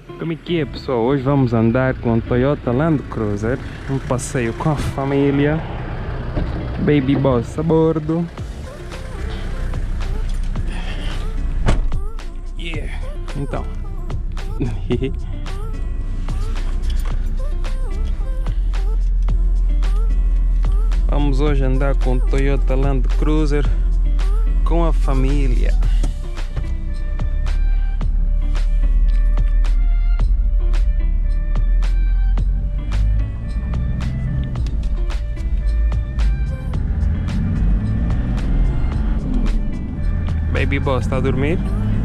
Como é que é, pessoal? Hoje vamos andar com o Toyota Land Cruiser, um passeio com a família, Baby Boss a bordo. Yeah! Então, vamos hoje andar com o Toyota Land Cruiser com a família. Baby Boss está a dormir?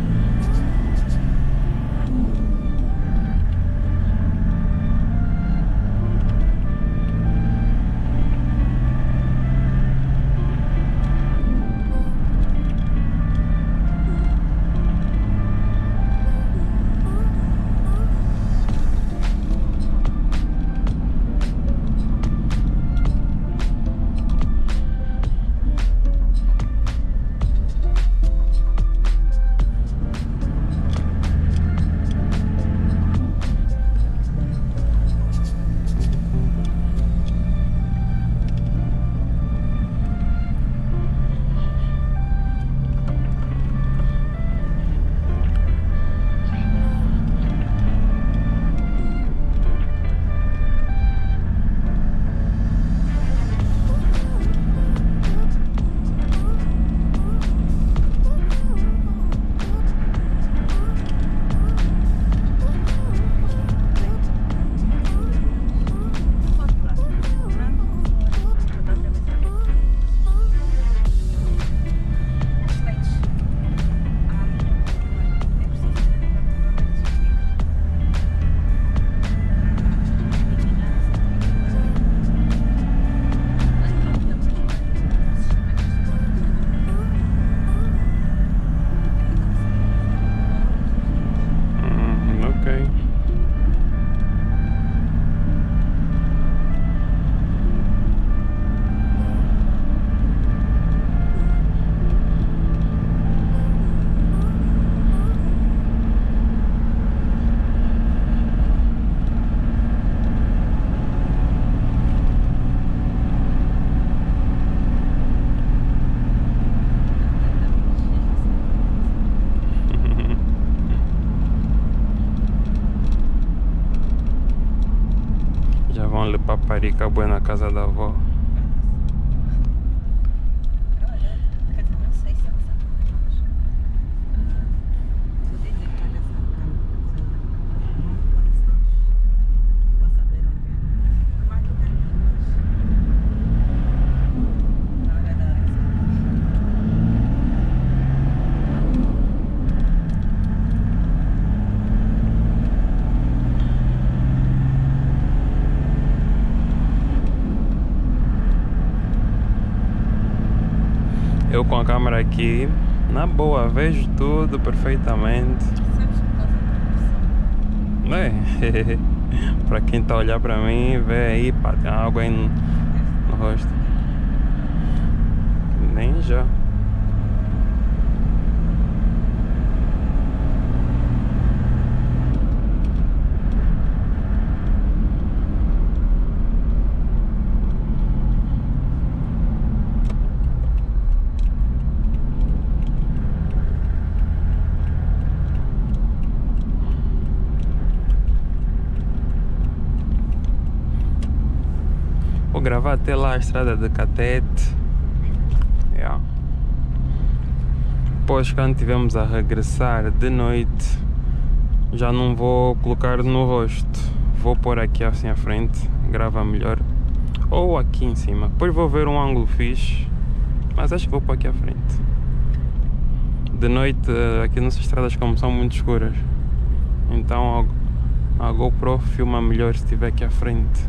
Vão-lhe paparica boa na casa da avó. Eu com a câmera aqui, na boa, vejo tudo perfeitamente. É, para quem está a olhar para mim, vê aí, pá, tem água aí no rosto. Nem já. Vou gravar até lá a estrada de Catete. Yeah. Depois, quando estivermos a regressar de noite, já não vou colocar no rosto. Vou pôr aqui assim à frente, grava melhor. Ou aqui em cima. Depois vou ver um ângulo fixe, mas acho que vou pôr aqui à frente. De noite, aqui nessas estradas como são muito escuras, então a GoPro filma melhor se estiver aqui à frente.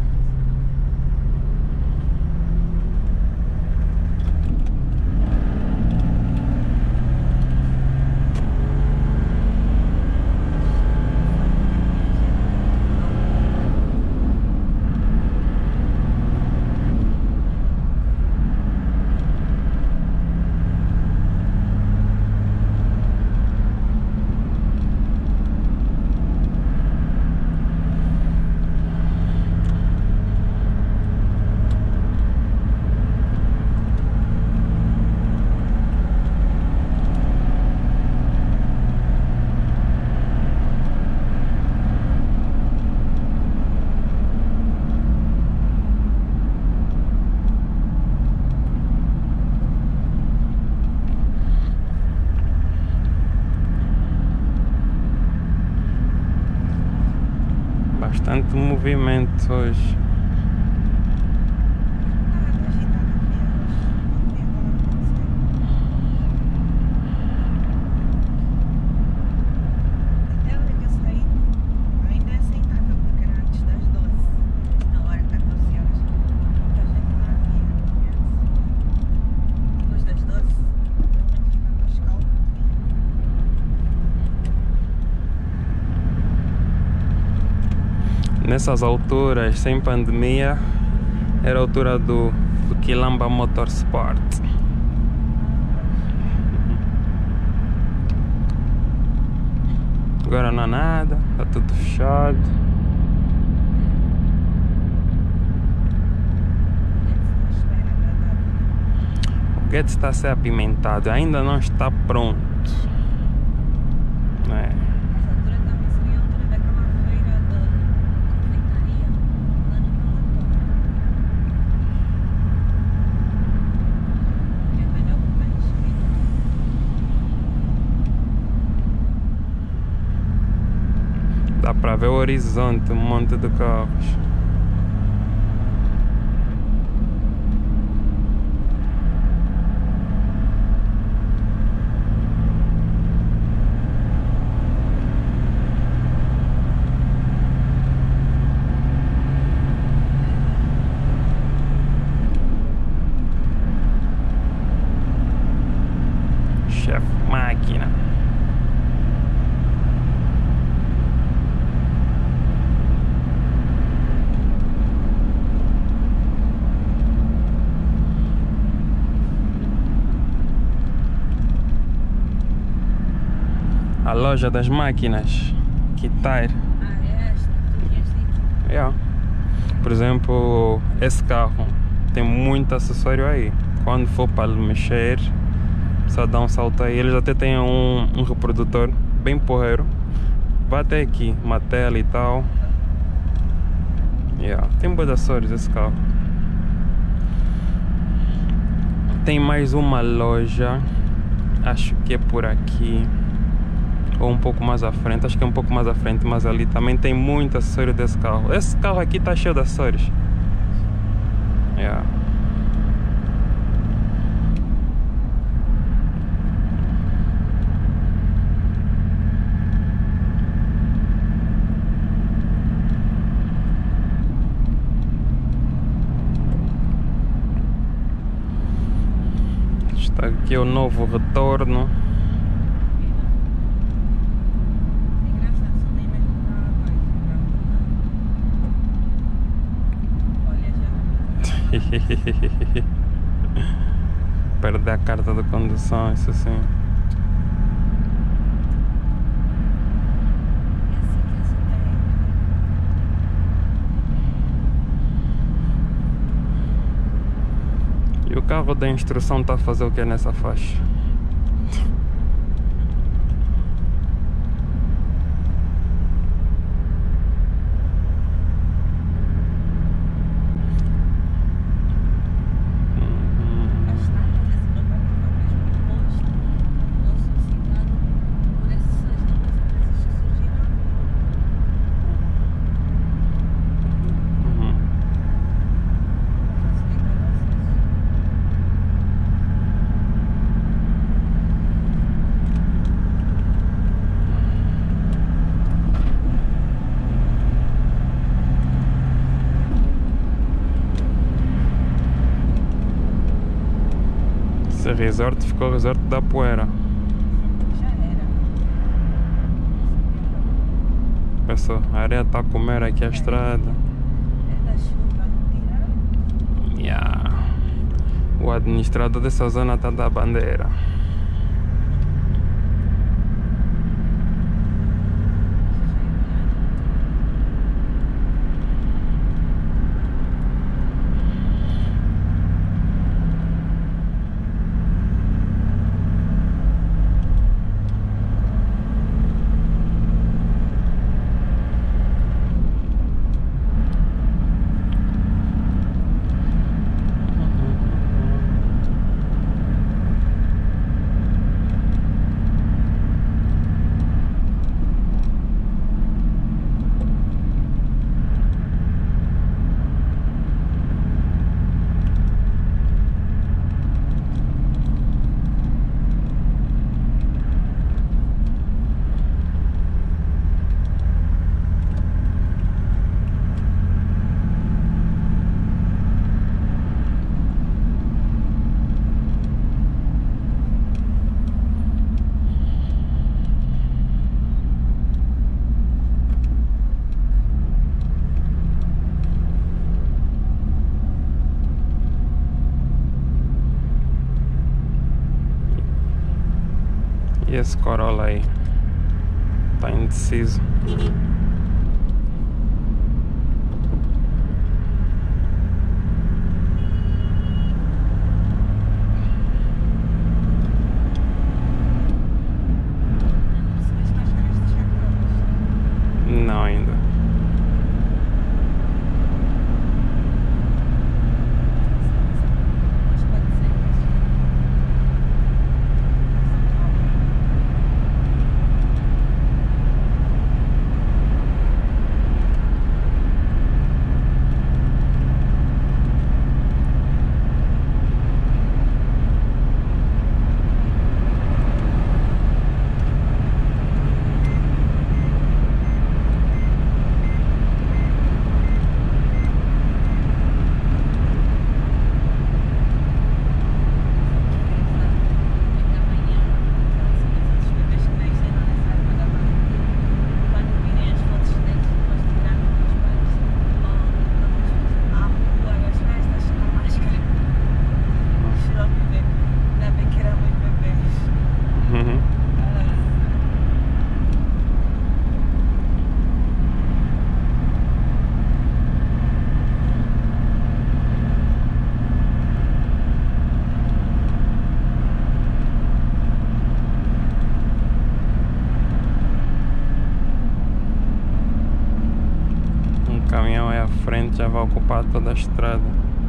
Bastante movimento hoje. Nessas alturas, sem pandemia, era a altura do Quilamba Motorsport. Agora não há nada, está tudo fechado. O guete está a ser apimentado, ainda não está pronto. É. Dá para ver o horizonte, um monte de carros. Chef máquina. A loja das máquinas, Quitar. Yeah. Por exemplo, esse carro tem muito acessório aí. Quando for para mexer, só dá um salto aí. Eles até têm um reprodutor bem porreiro. Vai até aqui, uma tela e tal. Yeah. Tem boas acessórios esse carro. Tem mais uma loja, acho que é por aqui. Ou um pouco mais à frente, acho que é um pouco mais à frente, mas ali também tem muito acessório desse carro. Esse carro aqui tá cheio de acessórios. Yeah. Está aqui o novo retorno. Perder a carta de condução, isso sim. E o carro da instrução está a fazer o que nessa faixa? Esse resort ficou o resort da poeira. Já era. Pessoal, a areia está a comer aqui a estrada. É da chuva. Tiraram? Yeah. O administrador dessa zona está da bandeira. esse Corolla aí tá indeciso. Não ainda. Caminhão aí à frente já vai ocupar toda a estrada.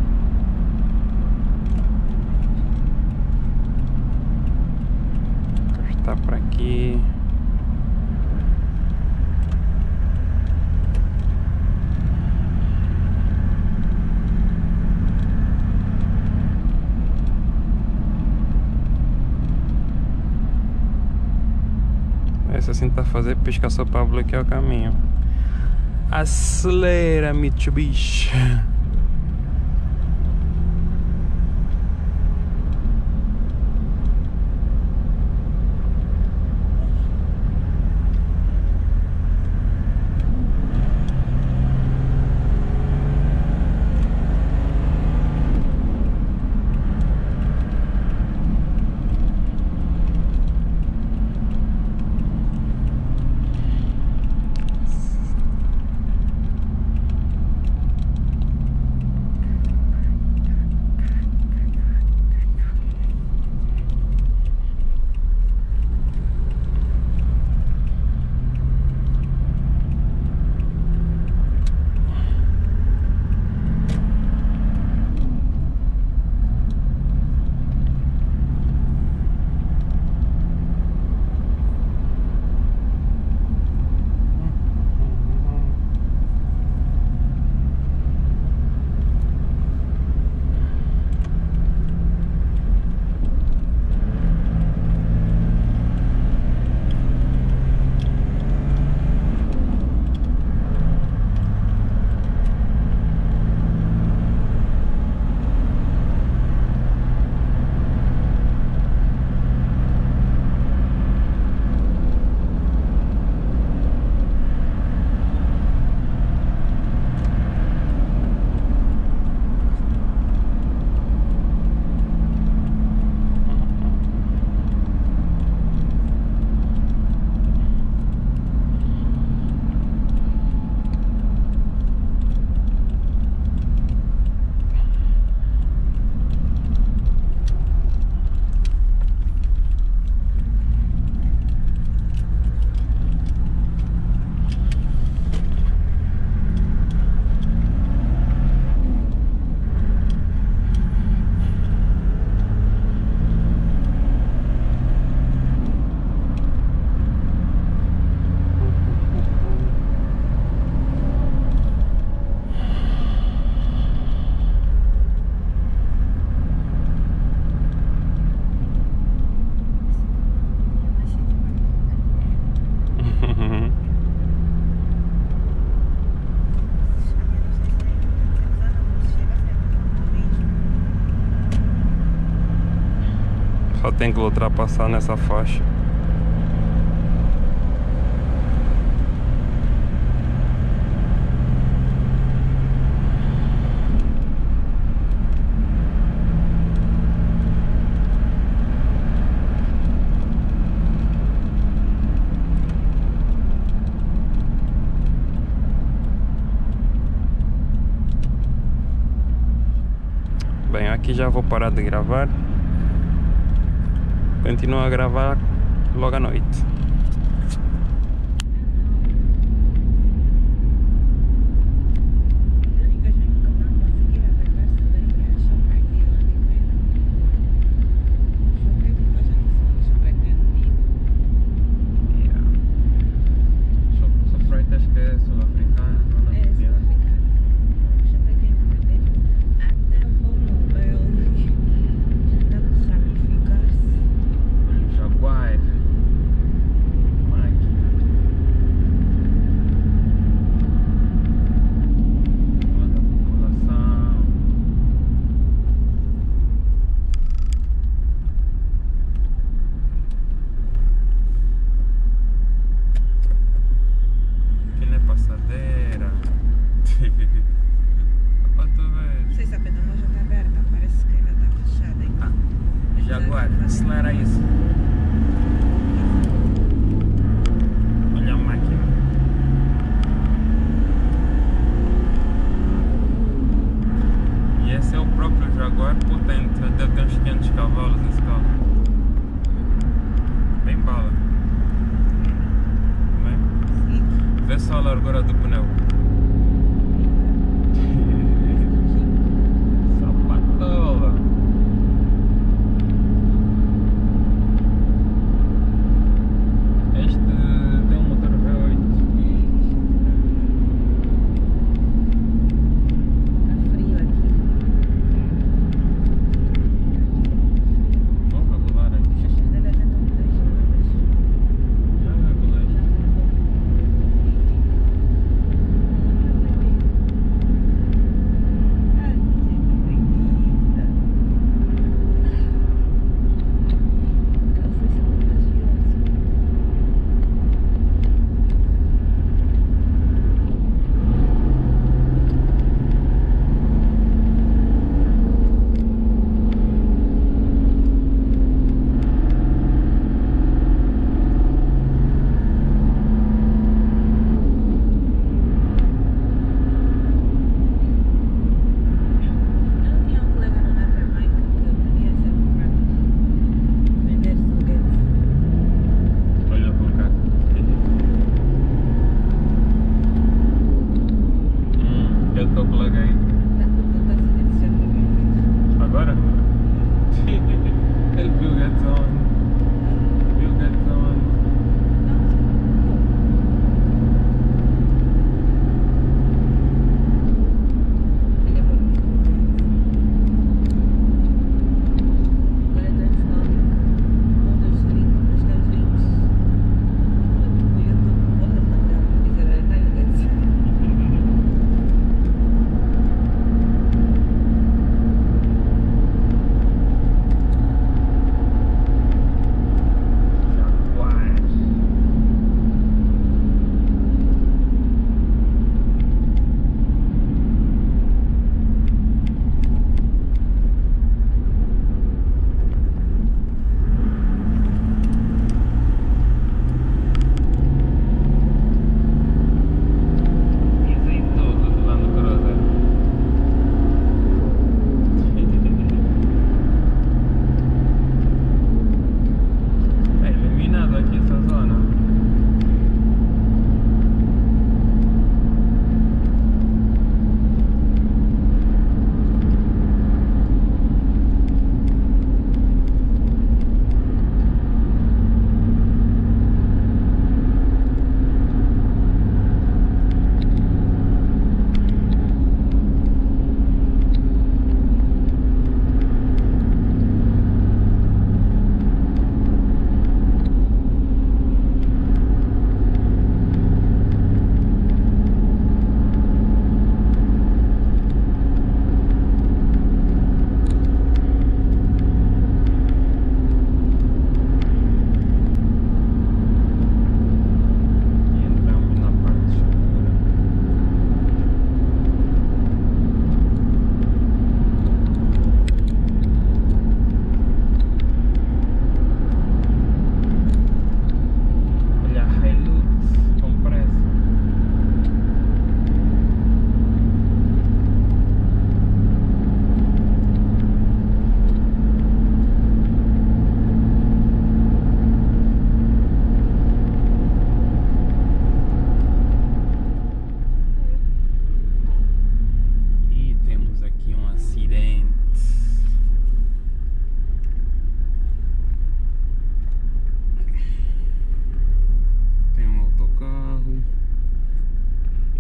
Está por aqui. Esse assim tá a fazer pisca só para bloquear o caminho. Acelera, Mitsubishi. Só tem que ultrapassar nessa faixa. aqui já vou parar de gravar. Continuo a gravar logo à noite. Jaguar, acelera isso. Olha a máquina. E esse é o próprio Jaguar potente, até tem uns 500 cavalos esse carro. Bem bala. Bem? Vê só a largura do pneu. Sapatola.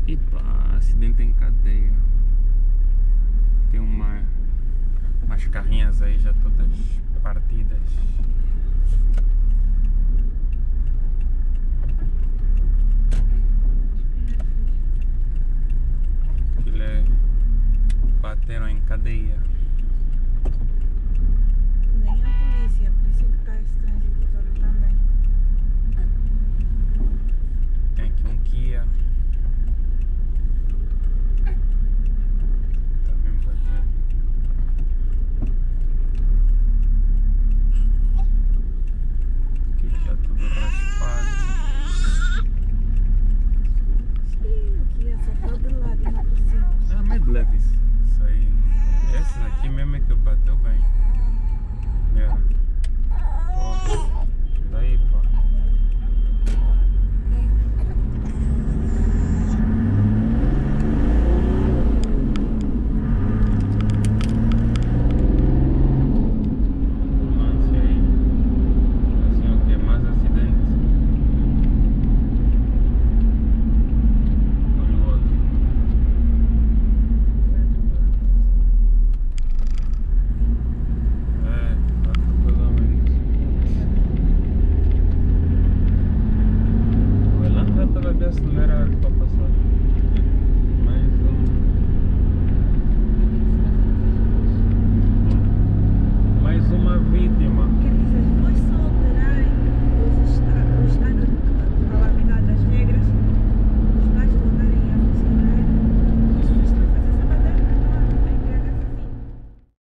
Epa, acidente em cadeia. Tem umas carrinhas aí já todas partidas. Aquilo é... bateram em cadeia. Nem a polícia que tá esse trânsito todo também. Tem aqui um Kia. Também bateu. Aqui já tudo raspado. Sim, o Kia só foi do lado e não por cima. Ah, mas de leve isso. Isso aí. Esses aqui mesmo é que bateu bem.